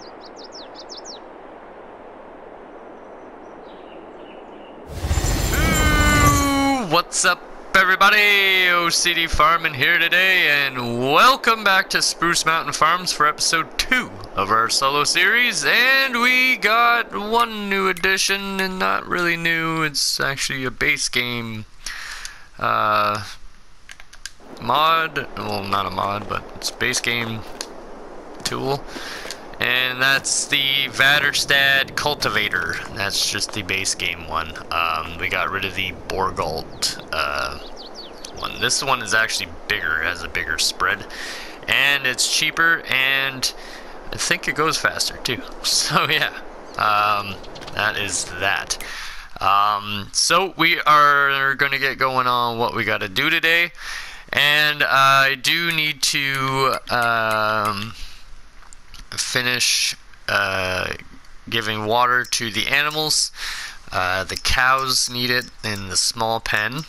What's up, everybody? OCD Farming here today, and welcome back to Spruce Mountain Farms for episode 2 of our solo series. And we got one new addition, and not really new, it's actually a base game mod. Well, not a mod, but it's a base game tool. And that's the Vaderstad Cultivator. That's just the base game one. We got rid of the Borgalt one. This one is actually bigger, it has a bigger spread. And it's cheaper, and I think it goes faster too. So yeah, that is that. So we are going to get going on what we got to do today. And I do need to finish giving water to the animals. The cows need it in the small pen.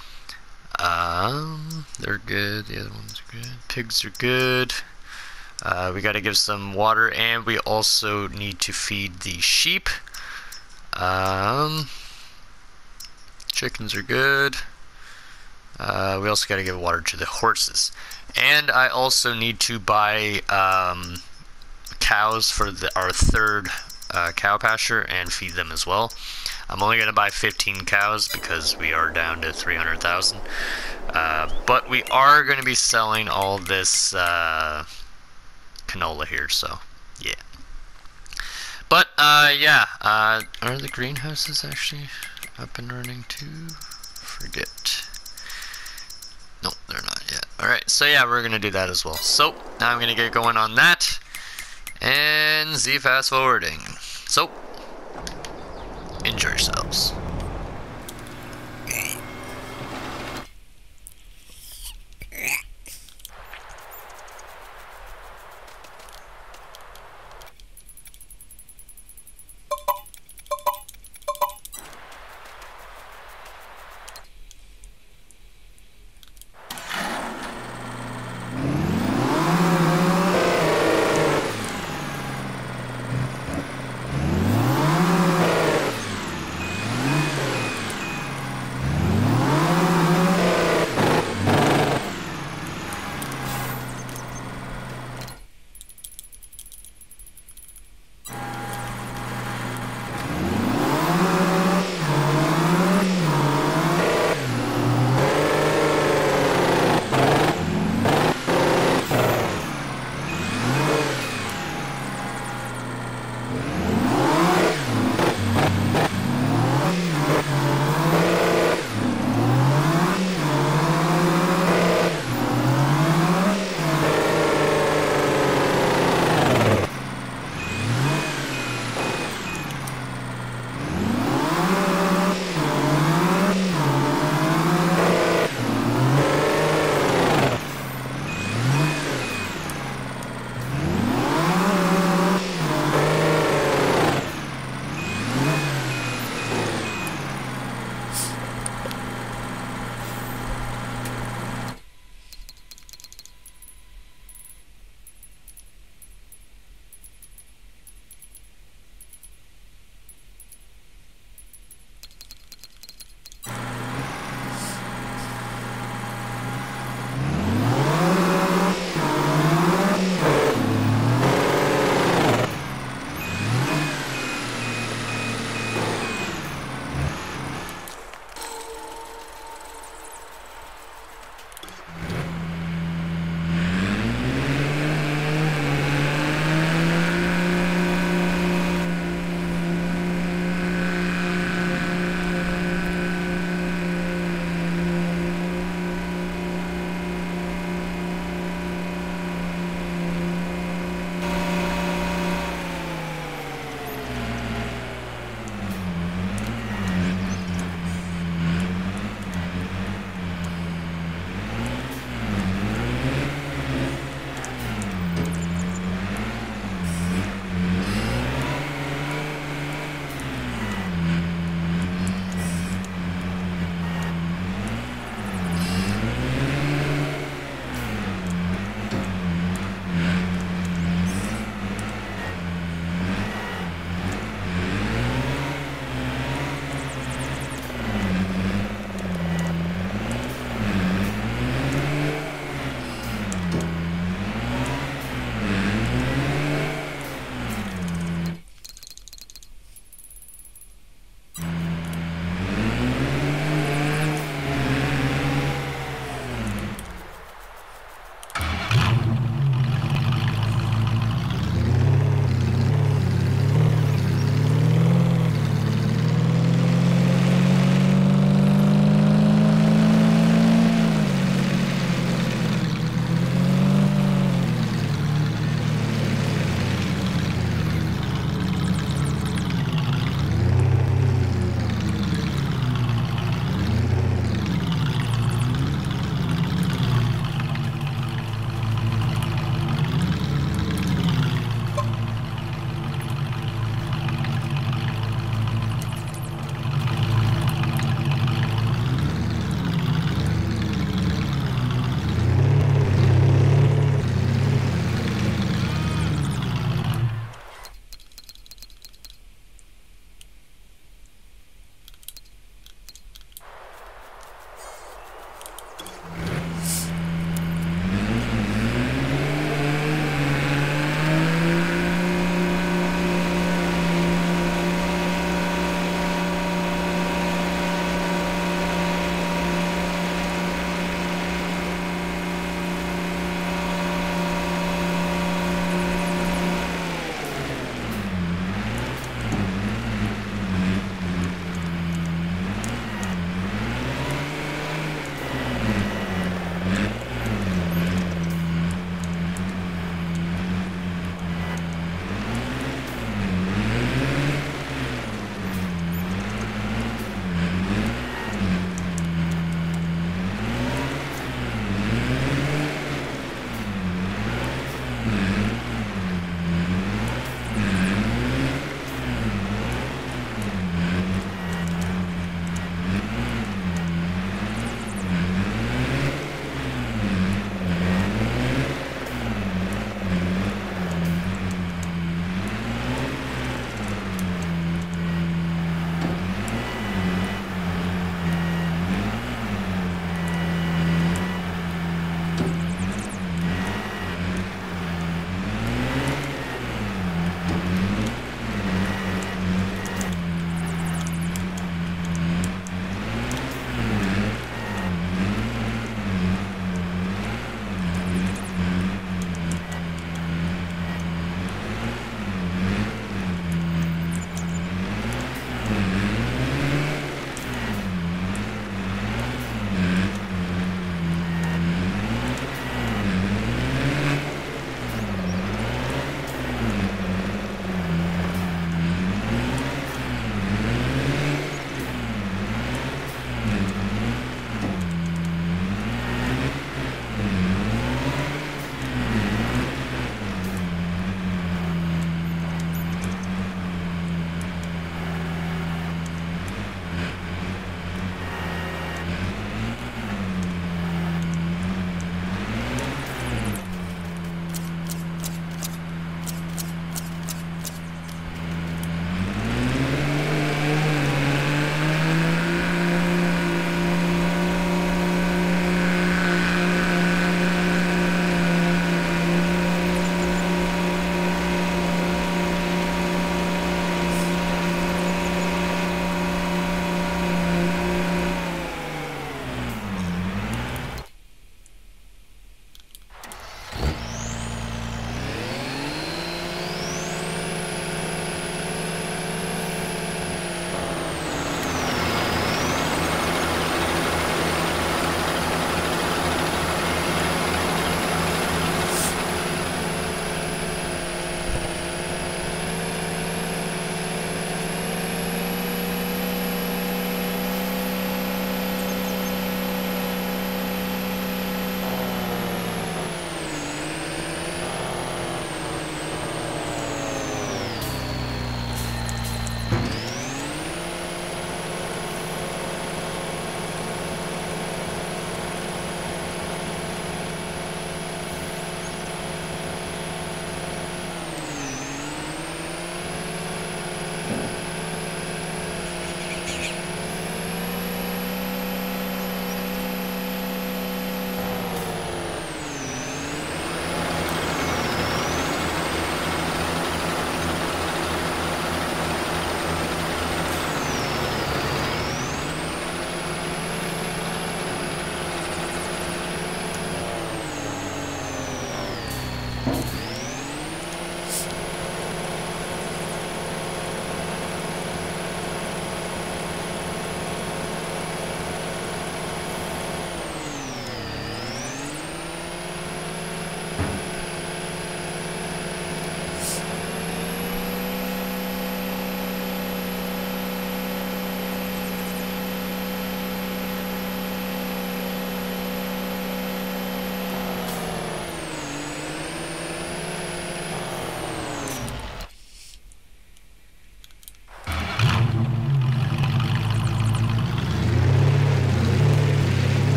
They're good. The other ones are good. Pigs are good. We got to give some water, and we also need to feed the sheep. Chickens are good. We also got to give water to the horses. And I also need to buy cows for our third cow pasture and feed them as well. I'm only going to buy 15 cows because we are down to 300,000. But we are going to be selling all this canola here, so yeah. But yeah, are the greenhouses actually up and running too? Forget. No, they're not yet. Alright, so yeah, we're going to do that as well. So now I'm going to get going on that. And Z fast forwarding. So, enjoy yourselves.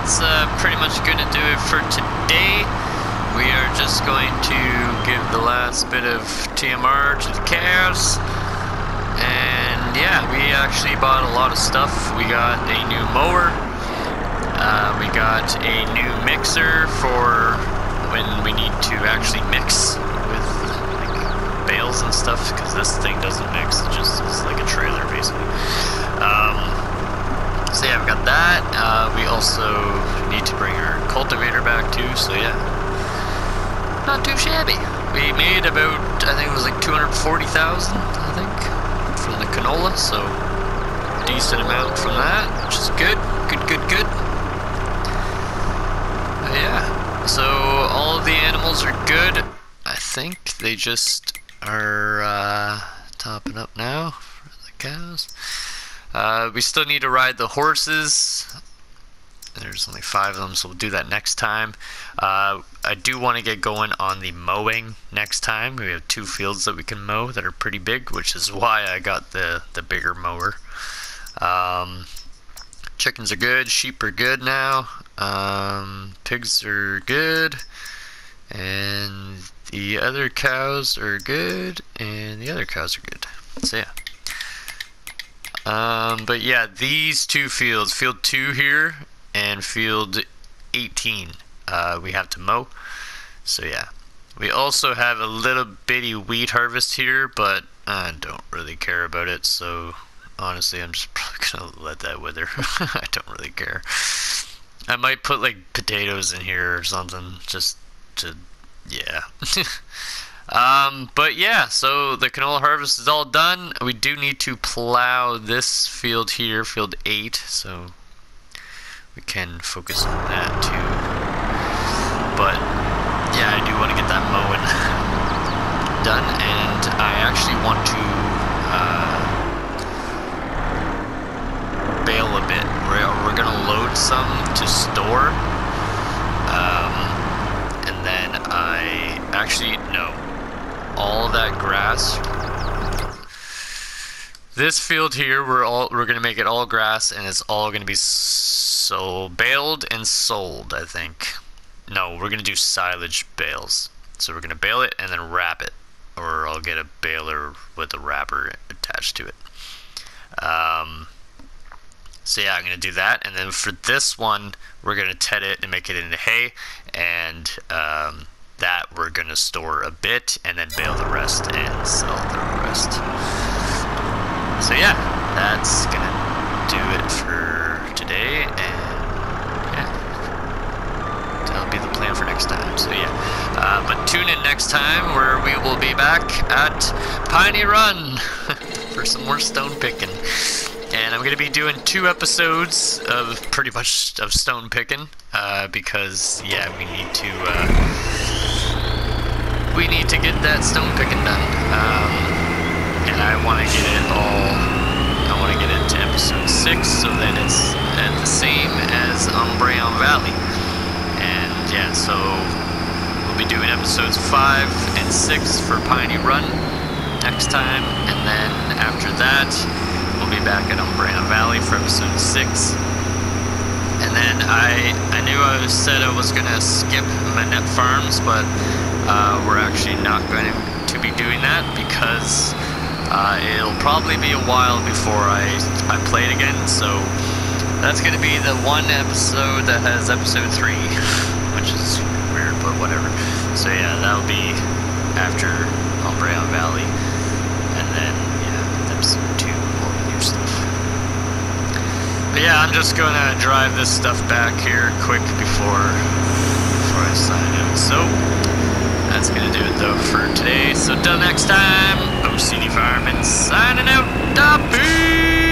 that's pretty much going to do it for today. We are just going to give the last bit of TMR to the cows. And yeah, we actually bought a lot of stuff. We got a new mower. We got a new mixer for when we need to actually mix with like bales and stuff, because this thing doesn't mix. It just is like a trailer basically. So yeah, we got that. We also need to bring our cultivator back too, so yeah. Not too shabby. We made about, I think it was like 240,000, I think, from the canola, so decent amount from that, which is good. Good. Yeah, so all of the animals are good. I think they just are topping up now for the cows. We still need to ride the horses. There's only 5 of them, so we'll do that next time. I do want to get going on the mowing next time. We have 2 fields that we can mow that are pretty big, which is why I got the bigger mower. Chickens are good, sheep are good now, pigs are good, and the other cows are good, and the other cows are good. So yeah. But yeah, these 2 fields, field 2 here and field 18, we have to mow. So yeah, we also have a little bitty wheat harvest here, but I don't really care about it, so honestly I'm just probably gonna let that wither. I don't really care. I might put like potatoes in here or something, just to, yeah. But yeah, so the canola harvest is all done. We do need to plow this field here, field 8, so we can focus on that too. But yeah, I do want to get that mowing done, and I actually want to bale a bit. We're gonna load some to store, and then I actually no. All that grass. This field here, we're gonna make it all grass, and it's all gonna be baled and sold, I think. No, we're gonna do silage bales. So we're gonna bale it and then wrap it, or I'll get a baler with a wrapper attached to it. So yeah, I'm gonna do that, and then for this one, we're gonna ted it and make it into hay, and that we're gonna store a bit and then bale the rest and sell the rest. So yeah, that's gonna do it for today, and yeah, that'll be the plan for next time. So yeah, but tune in next time where we will be back at Piney Run for some more stone picking. And I'm gonna be doing 2 episodes of pretty much of stone picking, because yeah, we need to get that stone picking done, and I want to get it to episode 6, so that it's at the same as Umbreon Valley. And yeah, so we'll be doing episodes 5 and 6 for Piney Run next time, and then after that we'll be back at Umbreon Valley for episode 6. And then I knew I said I was gonna skip Manette Farms, but we're actually not going to be doing that, because it'll probably be a while before I play it again. So that's going to be the one episode that has episode 3, which is weird, but whatever. So yeah, that'll be after Umbreon Valley, and then yeah, episode 2, all the new stuff. But yeah, I'm just gonna drive this stuff back here quick before I sign out. So that's gonna do it though for today. So till next time, OCD Fireman signing out. Da peace.